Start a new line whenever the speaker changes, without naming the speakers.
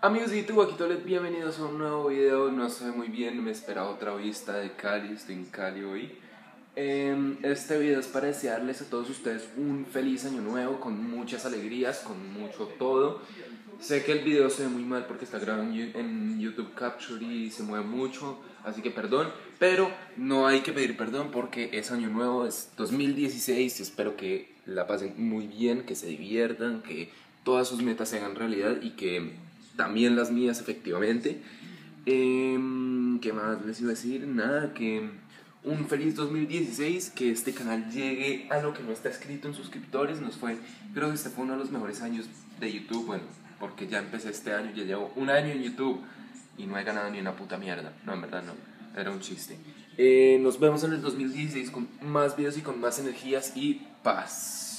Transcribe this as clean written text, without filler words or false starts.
Amigos de YouTube, aquí todos bienvenidos a un nuevo video. No sé muy bien, me esperaba otra vista de Cali, estoy en Cali hoy. Este video es para desearles a todos ustedes un feliz año nuevo, con muchas alegrías, con mucho todo. Sé que el video se ve muy mal porque está grabado en YouTube Capture y se mueve mucho, así que perdón, pero no hay que pedir perdón porque es año nuevo, es 2016 y espero que la pasen muy bien, que se diviertan, que todas sus metas se hagan realidad y que también las mías efectivamente. ¿Qué más les iba a decir? Nada, que un feliz 2016, que este canal llegue a lo que no está escrito en suscriptores. Creo que este fue uno de los mejores años de YouTube, bueno, porque ya empecé este año, ya llevo un año en YouTube y no he ganado ni una puta mierda. No, en verdad no, era un chiste. Nos vemos en el 2016 con más videos y con más energías y paz.